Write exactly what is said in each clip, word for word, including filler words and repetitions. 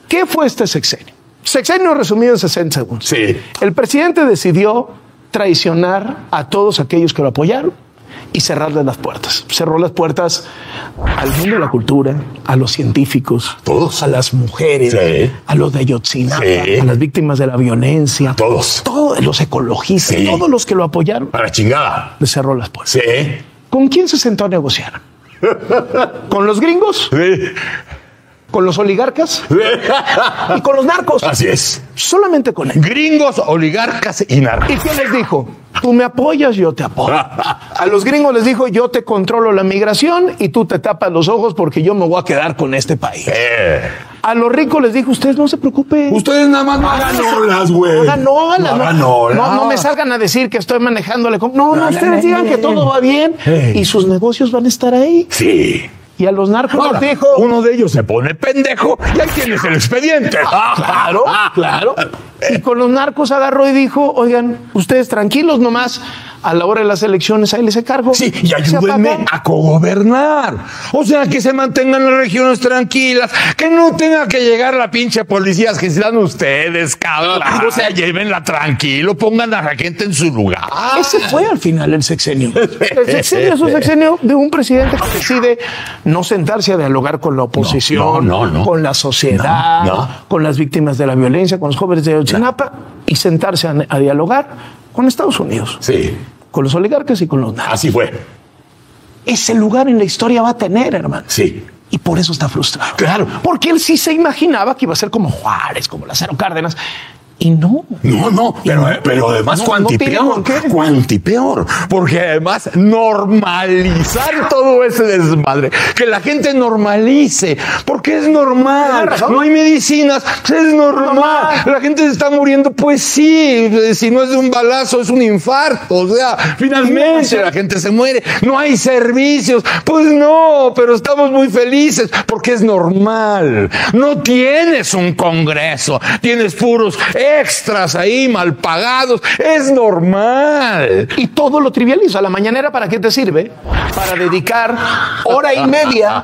¿Qué fue este sexenio? Sexenio resumido en sesenta segundos. Sí. El presidente decidió traicionar a todos aquellos que lo apoyaron y cerrarles las puertas. Cerró las puertas al mundo de la cultura, a los científicos, todos, a las mujeres, sí. a los de Ayotzinapa, sí. a las víctimas de la violencia, todos, todos los ecologistas, sí. todos los que lo apoyaron. A la chingada. Le cerró las puertas. Sí. ¿Con quién se sentó a negociar? ¿Con los gringos? Sí. ¿Con los oligarcas? Y con los narcos. Así es. Solamente con ellos. Gringos, oligarcas y narcos. ¿Y quién les dijo? Tú me apoyas, yo te apoyo. A los gringos les dijo, yo te controlo la migración y tú te tapas los ojos porque yo me voy a quedar con este país. Eh. A los ricos les dijo, ustedes no se preocupen. Ustedes nada más no hagan olas, güey. No hagan olas. No, no, no, no me salgan a decir que estoy manejándole. No, no, no ustedes digan que todo va bien hey. y sus negocios van a estar ahí. Sí. Y a los narcos Ahora, les dijo... Uno de ellos se pone pendejo y ahí tienes el expediente. Ah, claro, claro. Y con los narcos agarró y dijo, oigan, ustedes tranquilos nomás, a la hora de las elecciones ahí les encargo. Sí, y ayúdenme a cogobernar. O sea, que se mantengan las regiones tranquilas, que no tenga que llegar la pinche policía que sean ustedes, cabrón. O sea, llévenla tranquilo, pongan a la gente en su lugar. Ese fue al final el sexenio. El sexenio es un sexenio de un presidente que decide no sentarse a dialogar con la oposición, no, no, no, no. con la sociedad, no, no. con las víctimas de la violencia, con los jóvenes de Ayotzinapa, no. y sentarse a, a dialogar con Estados Unidos. Sí. Con los oligarcas y con los narcos. Así fue. Ese lugar en la historia va a tener, hermano. Sí. Y por eso está frustrado. Claro. Porque él sí se imaginaba que iba a ser como Juárez, como Lázaro Cárdenas. Y no. No, no, pero, no, pero además no, cuantipeor, no cuantipeor, porque además normalizar todo ese desmadre, que la gente normalice, porque es normal, no hay medicinas, es normal, la gente se está muriendo, pues sí, si no es de un balazo, es un infarto, o sea, finalmente la gente se muere, no hay servicios, pues no, pero estamos muy felices, porque es normal, no tienes un congreso, tienes puros extras ahí mal pagados, es normal. Y todo lo trivializa. La mañanera, ¿para qué te sirve? Para dedicar hora y media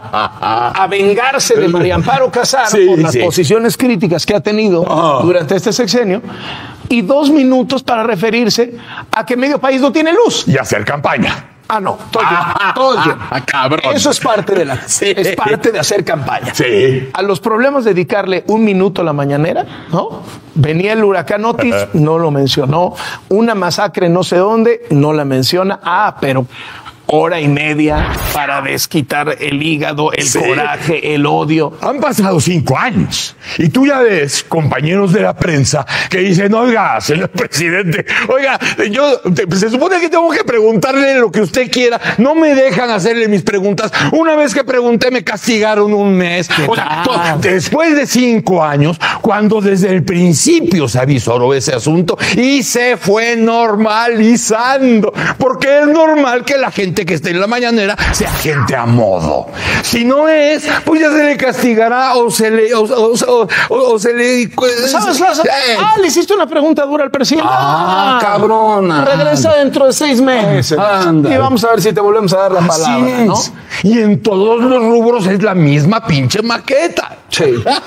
a vengarse de María Amparo Casar sí, por las sí. posiciones críticas que ha tenido oh. durante este sexenio, y dos minutos para referirse a que medio país no tiene luz. Y hacer campaña. Ah, no, todo el tiempo, todo el tiempo. Ah, cabrón. Eso es parte de la, sí. es parte de hacer campaña. Sí. A los problemas dedicarle un minuto a la mañanera, ¿no? Venía el huracán Otis, no lo mencionó. Una masacre no sé dónde, no la menciona. Ah, pero hora y media para desquitar el hígado, el sí. coraje, el odio. Han pasado cinco años y tú ya ves compañeros de la prensa que dicen, oiga, señor presidente, oiga, yo se supone que tengo que preguntarle lo que usted quiera, no me dejan hacerle mis preguntas. Una vez que pregunté me castigaron un mes. O sea, todo, después de cinco años, cuando desde el principio se avisó ese asunto y se fue normalizando, porque es normal que la gente que esté en la mañanera sea gente a modo. Si no es, pues ya se le castigará o se le o, o, o, o, o se le ¿Sabes, ¿sabes? Eh. Ah, le hiciste una pregunta dura al presidente. Ah, ah cabrona. Regresa dentro de seis meses. Anda. Y vamos a ver si te volvemos a dar la Así palabra, es. ¿no? Y en todos los rubros es la misma pinche maqueta. Sí.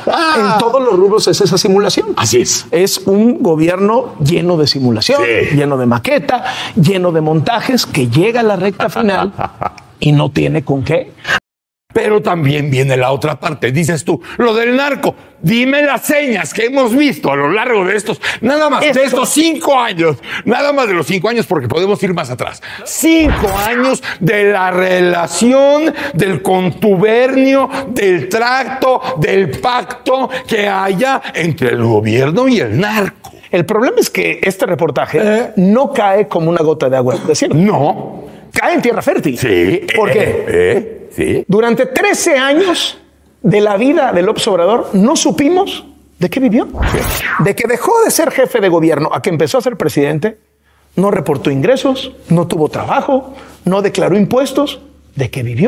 En todos los rubros es esa simulación. Así es. Es un gobierno lleno de simulación, sí. lleno de maqueta, lleno de montajes, que llega a la recta final y no tiene con qué. Pero también viene la otra parte. Dices tú, lo del narco. Dime las señas que hemos visto a lo largo de estos, nada más Esto. de estos cinco años, nada más de los cinco años, porque podemos ir más atrás. Cinco años de la relación, del contubernio, del tracto, del pacto que haya entre el gobierno y el narco. El problema es que este reportaje eh. no cae como una gota de agua del desierto. No. Cae en tierra fértil. Sí. ¿Por eh, qué? Eh. Sí. Durante trece años de la vida de López Obrador no supimos de qué vivió. Sí. De que dejó de ser jefe de gobierno a que empezó a ser presidente, no reportó ingresos, no tuvo trabajo, no declaró impuestos. ¿De qué vivió?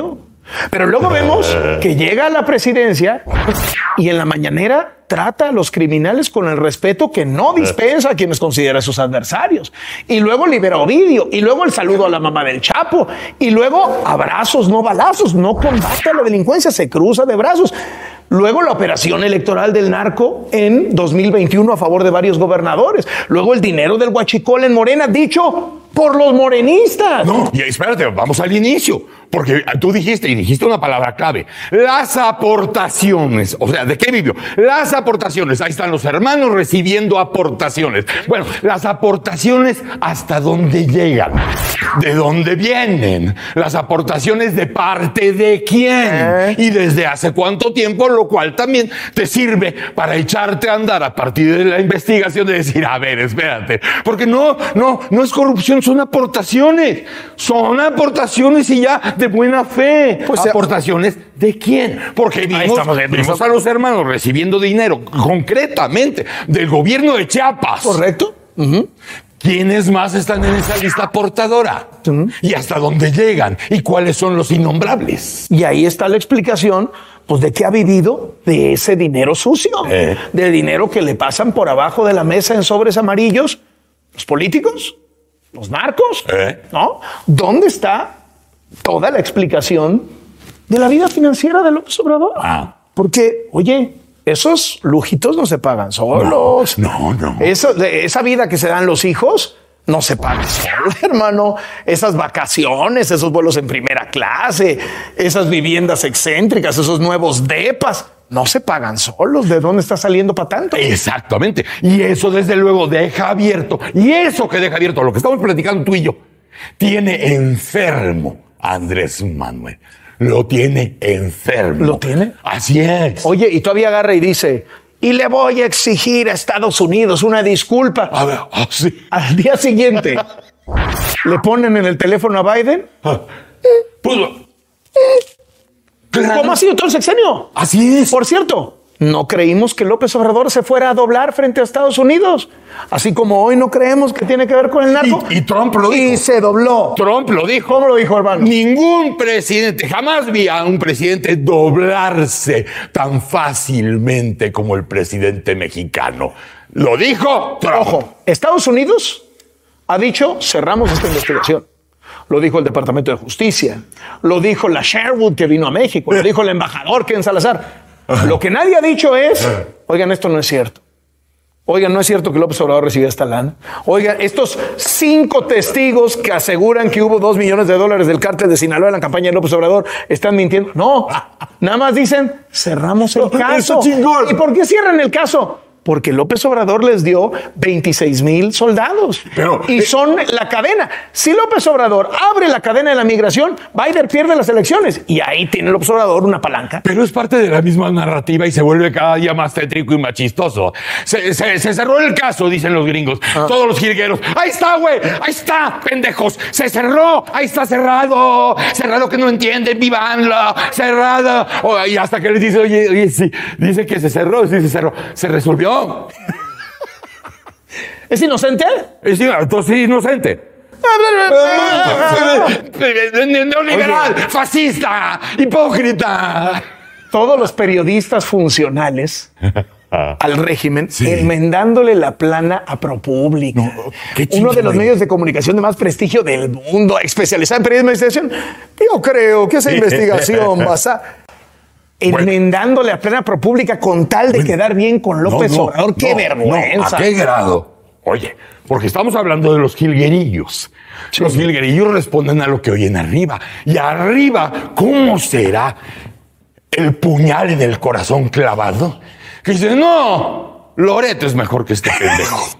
Pero luego vemos que llega a la presidencia y en la mañanera trata a los criminales con el respeto que no dispensa a quienes considera sus adversarios. Y luego libera a Ovidio, y luego el saludo a la mamá del Chapo, y luego abrazos, no balazos, no combate a la delincuencia, se cruza de brazos. Luego la operación electoral del narco en dos mil veintiuno a favor de varios gobernadores. Luego el dinero del huachicol en Morena, dicho por los morenistas. No, y espérate, vamos al inicio. Porque tú dijiste, y dijiste una palabra clave, las aportaciones. O sea, ¿de qué vivió? Las aportaciones. Ahí están los hermanos recibiendo aportaciones. Bueno, las aportaciones hasta dónde llegan, de dónde vienen, las aportaciones de parte de quién ¿Eh? y desde hace cuánto tiempo, lo cual también te sirve para echarte a andar a partir de la investigación de decir, a ver, espérate, porque no, no, no es corrupción, son aportaciones, son aportaciones y ya de buena fe. Pues, ¿aportaciones de quién? Porque vimos, vimos a los hermanos recibiendo dinero concretamente del gobierno de Chiapas. ¿Correcto? Uh-huh. ¿Quiénes más están en esa lista aportadora? Uh-huh. ¿Y hasta dónde llegan? ¿Y cuáles son los innombrables? Y ahí está la explicación, pues, de qué ha vivido de ese dinero sucio, eh. de dinero que le pasan por abajo de la mesa en sobres amarillos los políticos, los narcos, eh. ¿no? ¿Dónde está toda la explicación de la vida financiera de López Obrador? Ah. Porque, oye, esos lujitos no se pagan solos. No, no. no. Eso, esa vida que se dan los hijos no se paga sola, hermano. Esas vacaciones, esos vuelos en primera clase, esas viviendas excéntricas, esos nuevos depas, no se pagan solos. ¿De dónde está saliendo para tanto? Exactamente. Y eso, desde luego, deja abierto. Y eso que deja abierto, lo que estamos platicando tú y yo, tiene enfermo a Andrés Manuel. Lo tiene enfermo. ¿Lo tiene? Así es. Oye, y todavía agarra y dice, y le voy a exigir a Estados Unidos una disculpa. A ver, oh, sí. Al día siguiente, le ponen en el teléfono a Biden. Ah, pues, claro. ¿Cómo ha sido todo el sexenio? Así es. Por cierto, no creímos que López Obrador se fuera a doblar frente a Estados Unidos. Así como hoy no creemos que tiene que ver con el narco. Y, y Trump lo dijo. Y se dobló. Trump lo dijo. ¿Cómo lo dijo, hermano? Ningún presidente, jamás vi a un presidente doblarse tan fácilmente como el presidente mexicano. Lo dijo Trump. Ojo, Estados Unidos ha dicho, cerramos esta investigación. Lo dijo el Departamento de Justicia. Lo dijo la Sherwood que vino a México. Lo dijo el embajador Ken Salazar. Lo que nadie ha dicho es, oigan, esto no es cierto. Oigan, no es cierto que López Obrador recibió esta lana. Oigan, estos cinco testigos que aseguran que hubo dos millones de dólares del cártel de Sinaloa en la campaña de López Obrador están mintiendo. No, nada más dicen, cerramos el caso. ¿Y por qué cierran el caso? Porque López Obrador les dio veintiséis mil soldados. Pero, y son la cadena. Si López Obrador abre la cadena de la migración, Biden pierde las elecciones. Y ahí tiene López Obrador una palanca. Pero es parte de la misma narrativa y se vuelve cada día más tétrico y más chistoso. Se, se, se cerró el caso, dicen los gringos. Ah. Todos los jilgueros. Ahí está, güey. Ahí está, pendejos. Se cerró. Ahí está cerrado. Cerrado que no entienden. Vivanlo. Cerrado. Oh, y hasta que les dice, oye, oye, sí. Dice que se cerró. Sí, se cerró. Se resolvió. ¿Es inocente? Es entonces inocente. Neoliberal, fascista, hipócrita. Todos los periodistas funcionales al régimen, sí, enmendándole la plana a ProPublica, no, uno de los medios de comunicación de más prestigio del mundo, especializado en periodismo de investigación. Yo creo que esa investigación basa enmendándole bueno. a plena ProPublica con tal de bueno. quedar bien con López no, no, Obrador. ¡Qué no, vergüenza! No. ¿A qué grado? Oye, porque estamos hablando de los jilguerillos. Sí. Los jilguerillos responden a lo que oyen arriba. Y arriba, ¿cómo será el puñal en el corazón clavado? Que dicen, no, Loreto es mejor que este pendejo.